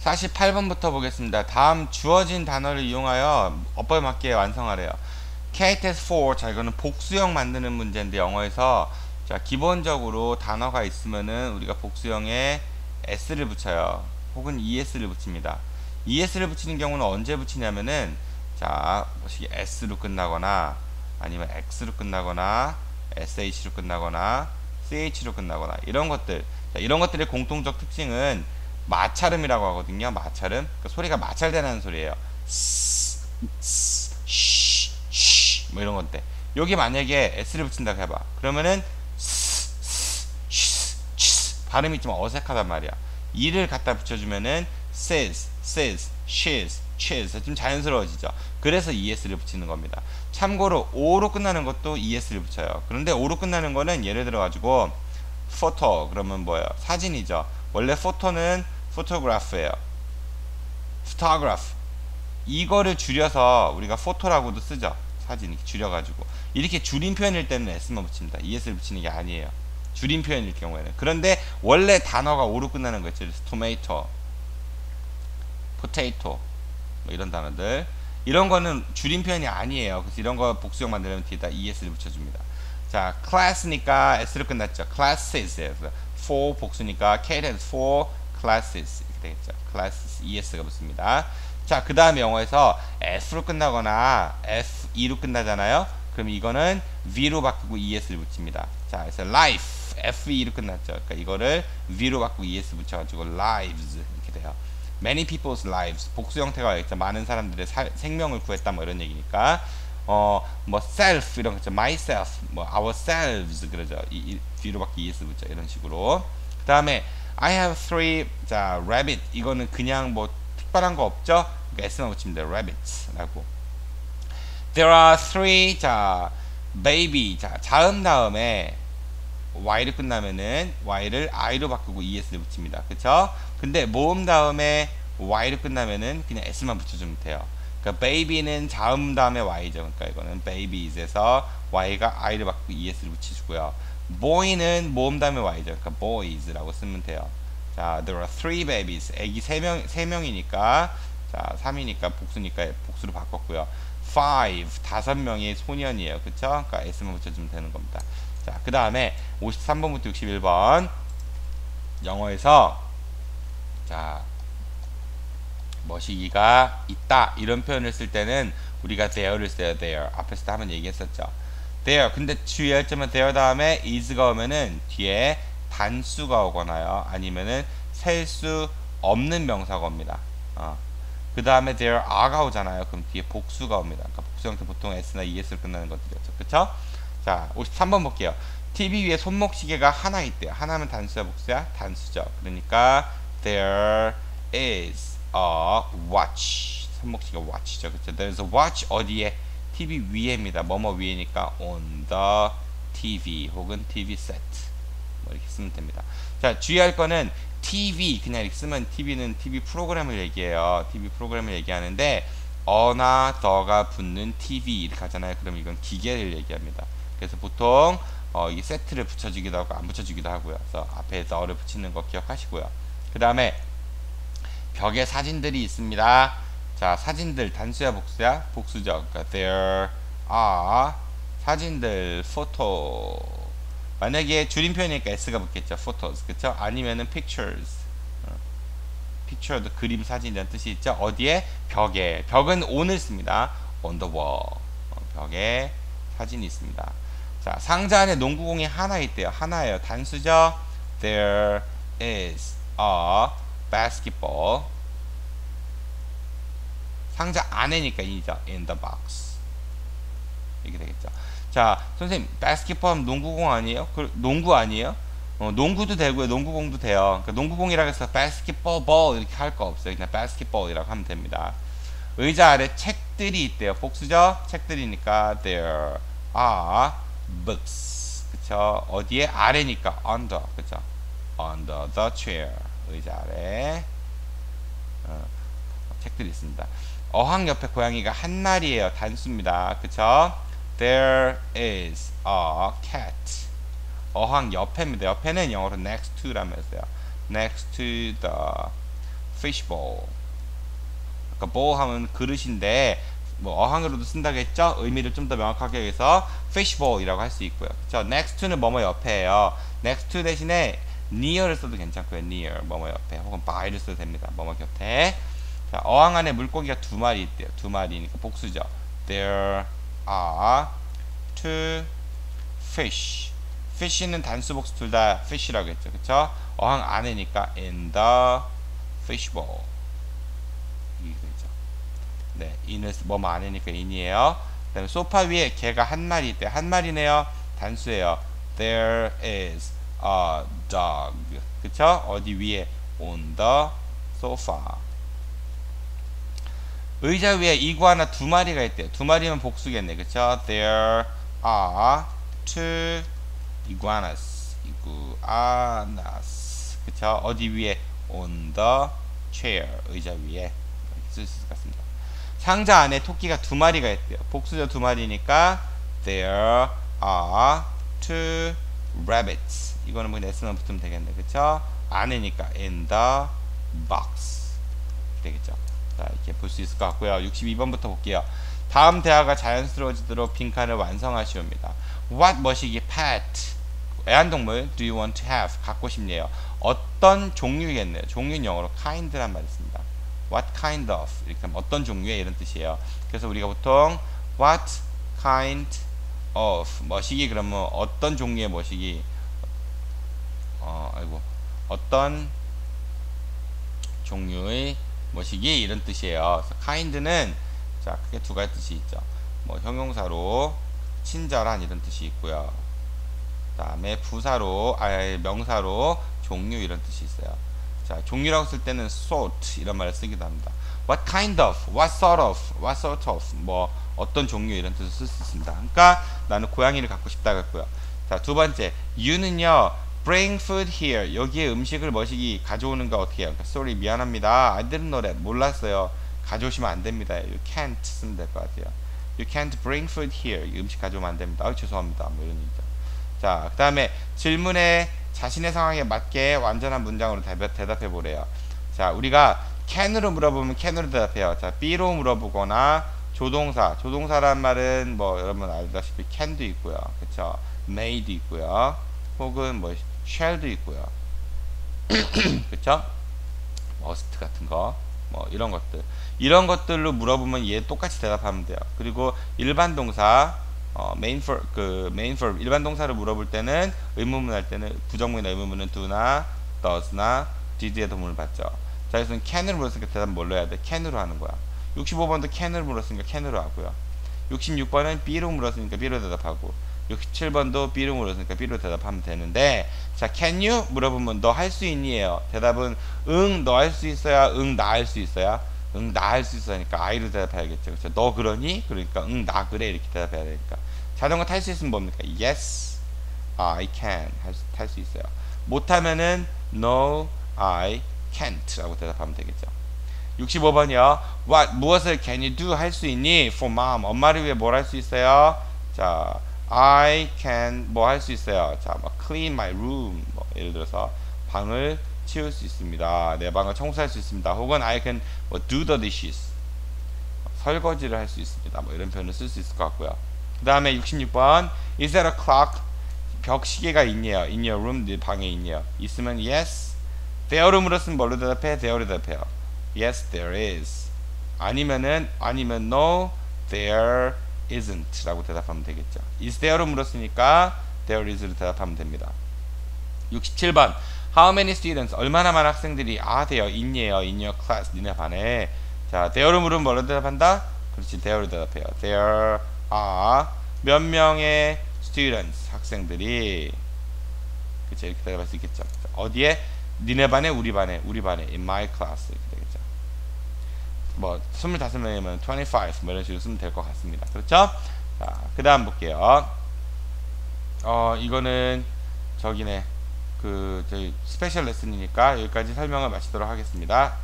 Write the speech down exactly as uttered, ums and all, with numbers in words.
사십팔 번부터 보겠습니다. 다음 주어진 단어를 이용하여 어법에 맞게 완성하래요. 케이 테스트 사, 자 이거는 복수형 만드는 문제인데 영어에서 자 기본적으로 단어가 있으면은 우리가 복수형에 s를 붙여요. 혹은 es를 붙입니다. es를 붙이는 경우는 언제 붙이냐면은 자 뭐시 s로 끝나거나 아니면 x로 끝나거나 sh로 끝나거나 ch로 끝나거나 이런 것들. 자, 이런 것들의 공통적 특징은 마찰음이라고 하거든요. 마찰음. 그러니까 소리가 마찰되는 소리예요. 스, 스, 쉬, 쉬, 뭐 이런 건데. 여기 만약에 s를 붙인다고 해봐. 그러면은 스, 스, 쉬, 쉬, 발음이 좀 어색하단 말이야. 이를 갖다 붙여주면은 says, says, she's, she's 좀 자연스러워지죠. 그래서 es를 붙이는 겁니다. 참고로 o로 끝나는 것도 es를 붙여요. 그런데 o로 끝나는 거는 예를 들어 가지고 photo 그러면 뭐예요? 사진이죠. 원래 photo는 photograph예요. photograph 이거를 줄여서 우리가 photo라고도 쓰죠. 사진 이렇게 줄여가지고 이렇게 줄임 표현일 때는 s만 붙입니다. es를 붙이는 게 아니에요. 줄임 표현일 경우에는. 그런데 원래 단어가 o로 끝나는 거 있죠. tomato, potato 뭐 이런 단어들 이런 거는 줄임 표현이 아니에요. 그래서 이런 거 복수형 만들려면 뒤에다 es를 붙여줍니다. 자, class니까 s로 끝났죠. classes for 복수니까 K has four classes 이렇게 되겠죠. classes es가 붙습니다. 자, 그 다음에 영어에서 s로 끝나거나 fe로 끝나잖아요. 그럼 이거는 v로 바꾸고 es를 붙입니다. 자, 그래서 life fe로 끝났죠. 그러니까 이거를 v로 바꾸고 es 붙여가지고 lives 이렇게 돼요. many people's lives 복수 형태가 있죠. 많은 사람들의 살, 생명을 구했다 뭐 이런 얘기니까 어 뭐 self 이런 거죠. myself 뭐 ourselves 그러죠. 이, 이 뒤로 바뀌 es 붙죠. 이런 식으로. 그 다음에 I have three 자 rabbit 이거는 그냥 뭐 특별한 거 없죠. 그러니까 s만 붙이면 돼요. rabbits라고. There are three 자 baby 자 자음 다음에 y를 끝나면은 y를 i로 바꾸고 es를 붙입니다. 그쵸? 근데 모음 다음에 y를 끝나면은 그냥 s만 붙여주면 돼요. 그러니까 baby는 자음 다음에 y죠. 그러니까 이거는 babies에서 y가 i를 바꾸고 es를 붙여주고요. boy는 모음 다음에 y죠. 그러니까 boys라고 쓰면 돼요. 자, there are three babies. 애기 세 명, 세 명이니까 자, 삼이니까 복수니까 복수로 바꿨고요. five 다섯 명의 소년이에요. 그쵸? 그러니까 s만 붙여주면 되는 겁니다. 자, 그 다음에 오십삼 번부터 육십일 번 영어에서 자 머시기가 있다 이런 표현을 쓸 때는 우리가 there를 써요. there 앞에서 한번 얘기했었죠. there 근데 주의할 점은 there 다음에 is가 오면은 뒤에 단수가 오거나요 아니면은 셀 수 없는 명사가 옵니다. 어. 그 다음에 there are가 오잖아요. 그럼 뒤에 복수가 옵니다. 그러니까 복수 형태 보통 s나 es로 끝나는 것들이었죠. 그쵸? 자, 오십삼 번 볼게요. 티비 위에 손목시계가 하나 있대요. 하나면 단수야, 복수야? 단수죠. 그러니까 there is a watch. 손목시계 watch죠. 그쵸? There's a watch 어디에? 티비 위에입니다. 뭐뭐 위에니까 on the 티비 혹은 티비 set. 뭐 이렇게 쓰면 됩니다. 자, 주의할 거는 티비 그냥 이렇게 쓰면 티비는 티비 프로그램을 얘기해요. 티비 프로그램을 얘기하는데 어나 더가 붙는 티비 이렇게 하잖아요. 그럼 이건 기계를 얘기합니다. 그래서 보통 어, 이 세트를 붙여주기도 하고 안 붙여주기도 하고요. 그래서 앞에 더를 붙이는 거 기억하시고요. 그 다음에 벽에 사진들이 있습니다. 자, 사진들 단수야 복수야? 복수죠. 그러니까 there are 사진들 photo 만약에 줄임 표현이니까 s가 붙겠죠. photos 그쵸? 아니면은 pictures 어. picture도 그림 사진이라는 뜻이 있죠. 어디에? 벽에. 벽은 on을 씁니다. on the wall 어, 벽에 사진이 있습니다. 자, 상자 안에 농구공이 하나 있대요. 하나예요. 단수죠. There is a basketball. 상자 안에니까 이죠. In the box. 이렇게 되겠죠. 자, 선생님, basketball 농구공 아니에요? 그, 농구 아니에요? 어, 농구도 되고요. 농구공도 돼요. 그러니까 농구공이라고 해서 basketball ball 이렇게 할 거 없어요. 그냥 basketball이라고 하면 됩니다. 의자 아래 책들이 있대요. 복수죠? 책들이니까 there are books. 그쵸? 어디에? 아래니까 under. 그쵸? under the chair. 의자 아래 어, 책들이 있습니다. 어항 옆에 고양이가 한 마리예요. 단수입니다. 그쵸? There is a cat. 어항 옆에입니다. 옆에는 영어로 next to라면서요. next to the fishbowl. 그러니까 bowl 하면 그릇인데 뭐 어항으로도 쓴다겠죠? 의미를 좀 더 명확하게 해서 fishbowl이라고 할 수 있고요. 그쵸? next to는 뭐뭐 옆에예요. next to 대신에 near를 써도 괜찮고요. near 뭐뭐 옆에 혹은 by를 써도 됩니다. 뭐뭐 곁에. 자, 어항 안에 물고기가 두 마리 있대요. 두 마리니까 복수죠. There are two fish. fish는 단수 복수 둘 다 fish라고 했죠. 그쵸? 어항 안에니까 in the fishbowl. 이게 되죠. 네, in을 뭐뭐 안에니까 in이에요. 그 다음에 소파 위에 개가 한 마리 있대요. 한 마리네요. 단수예요. There is a dog. 그쵸? 어디 위에? On the sofa. 의자 위에 이구아나 두 마리가 있대요. 두 마리면 복수겠네. 그쵸? There are two iguanas. iguanas. 그쵸? 어디 위에? On the chair. 의자 위에. 쓸 수 있을 것 같습니다. 상자 안에 토끼가 두 마리가 있대요. 복수죠. 두 마리니까 There are two rabbits. 이거는 뭐 S만 붙으면 되겠네. 그쵸? 안에니까 in the box. 되겠죠? 자, 이렇게 볼 수 있을 것 같고요. 육십이 번부터 볼게요. 다음 대화가 자연스러워지도록 빈칸을 완성하시옵니다. What 머시기 pet 애완동물 do you want to have 갖고 싶네요. 어떤 종류겠네요. 종류는 영어로 kind란 말이 있습니다. What kind of 이렇게 하면 어떤 종류의 이런 뜻이에요. 그래서 우리가 보통 what kind of 머시기 그러면 어떤 종류의 머시기 어 아이고 어떤 종류의 머시기 이런 뜻이에요. 그래서 kind는 자 크게 두 가지 뜻이 있죠. 뭐 형용사로 친절한 이런 뜻이 있고요. 그 다음에 부사로 아 명사로 종류 이런 뜻이 있어요. 자 종류라고 쓸 때는 sort 이런 말을 쓰기도 합니다. What kind of, what sort of, what sort of 뭐 어떤 종류 이런 뜻을 쓸 수 있습니다. 그러니까 나는 고양이를 갖고 싶다고 했고요. 자 두 번째 you는요 bring food here 여기에 음식을 머시기 가져오는 거 어떻게 해요? 그러니까, sorry 미안합니다. I didn't know that 몰랐어요. 가져오시면 안 됩니다. You can't 쓰면 될 것 같아요. You can't bring food here 음식 가져오면 안 됩니다. 아 죄송합니다. 뭐 이런 얘기죠. 자 그 다음에 질문에 자신의 상황에 맞게 완전한 문장으로 대답해 보래요. 자 우리가 can으로 물어보면 can으로 대답해요. 자 be로 물어보거나 조동사 조동사란 말은 뭐 여러분 알다시피 can도 있고요. 그쵸? may도 있고요. 혹은 뭐 shall도 있고요. 그쵸? must 같은 거 뭐 이런 것들 이런 것들로 물어보면 얘 똑같이 대답하면 돼요. 그리고 일반 동사 어, main verb, 그 main verb 일반 동사를 물어볼 때는 의문문 할 때는 부정문이나 의문문은 do나 does나 did의 도움을 받죠. 자 그래서 can을 물었으니까 대답 뭘로 해야 돼? can으로 하는 거야. 육십오 번도 can을 물었으니까 can으로 하고요. 육십육 번은 be로 물었으니까 be로 대답하고 육십칠 번도 be로 물었으니까 be로 대답하면 되는데 자 can you 물어보면 너 할 수 있니에요. 대답은 응 너 할 수 있어야 응 나 할 수 있어야 응 나 할 수 있으니까 I로 대답해야겠죠. 그렇죠? 너 그러니? 그러니까 응 나 그래 이렇게 대답해야 되니까 자전거 탈 수 있으면 뭡니까? Yes, I can 탈 수 있어요. 못하면은 No, I can't 라고 대답하면 되겠죠. 육십오 번이요. What 무엇을 can you do 할 수 있니? For mom 엄마를 위해 뭘 할 수 있어요? 자 I can 뭐 할 수 있어요? 자 뭐 clean my room 뭐 예를 들어서 방을 치울 수 있습니다. 내 방을 청소할 수 있습니다. 혹은 I can 뭐 do the dishes 설거지를 할 수 있습니다. 뭐 이런 표현을 쓸 수 있을 것 같고요. 그 다음에 육십육 번 Is there a clock? 벽 시계가 있네요. In your room 네 방에 있네요. 있으면 yes. there로 물었으면 뭘로 대답해? there로 대답해요. Yes there is. 아니면은 아니면 no there isn't 라고 대답하면 되겠죠. Is there로 물었으니까 there is로 대답하면 됩니다. 육십칠 번 How many students 얼마나 많은 학생들이 are there 있니에요. in your class 니네 반에. 자 there로 물으면 뭐로 대답한다? 그렇지 there로 대답해요. There are 몇 명의 students 학생들이 그쵸 이렇게 대답할 수 있겠죠. 어디에? 니네 반에 우리 반에 우리 반에 in my class 이렇게 되겠죠. 뭐 스물다섯 명이면 이십오 뭐 이런 식으로 쓰면 될 것 같습니다. 그렇죠? 자, 그 다음 볼게요. 어 이거는 저기네 그 저희 스페셜 레슨이니까 여기까지 설명을 마치도록 하겠습니다.